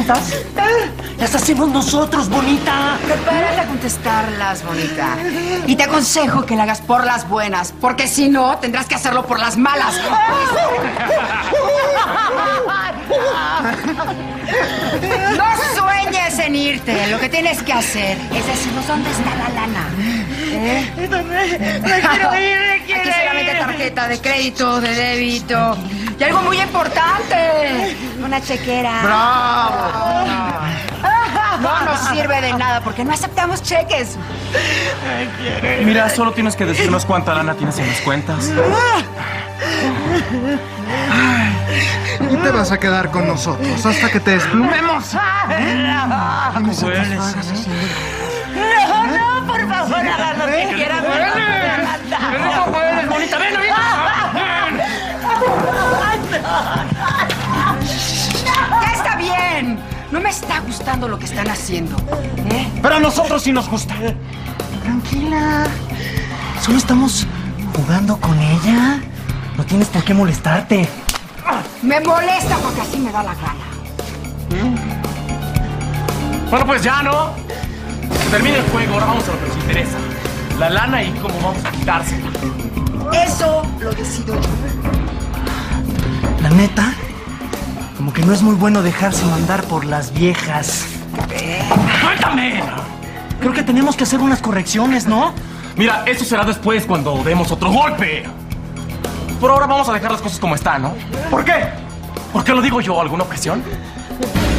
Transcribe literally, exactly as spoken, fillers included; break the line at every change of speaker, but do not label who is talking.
preguntas? Las hacemos nosotros, bonita.
Prepárate a contestarlas, bonita. Y te aconsejo que la hagas por las buenas, porque si no, tendrás que hacerlo por las malas. No sueñes en irte. Lo que tienes que hacer es decirnos dónde está la lana. ¿Eh?
Me quiero ir, me quiero
Aquí solamente
ir.
tarjeta de crédito, de débito. Y algo muy importante. Una chequera.
¡Bravo!
No nos sirve de nada porque no aceptamos cheques.
Mira, solo tienes que decirnos cuánta lana tienes en las cuentas.
Y te vas a quedar con nosotros hasta que te desplumemos.
¿Cómo hueles?
No, no, por favor, haga lo que quiera.
¿Cómo hueles, bonita? ¡Ven, ven!
Ya está bien. No me está gustando lo que están haciendo. ¿Eh?
Pero a nosotros sí nos gusta. Tranquila. Solo estamos jugando con ella. No tienes por qué molestarte.
Me molesta porque así me da la gana.
Bueno, pues ya, ¿no? Termina el juego, ahora vamos a lo que nos interesa. La lana y cómo vamos a quitársela.
Eso lo decido yo.
La neta, como que no es muy bueno dejarse mandar por las viejas.
¡Suéltame!
Creo que tenemos que hacer unas correcciones, ¿no?
Mira, eso será después cuando demos otro golpe. Por ahora vamos a dejar las cosas como están, ¿no? ¿Por qué? ¿Por qué lo digo yo? ¿Alguna presión?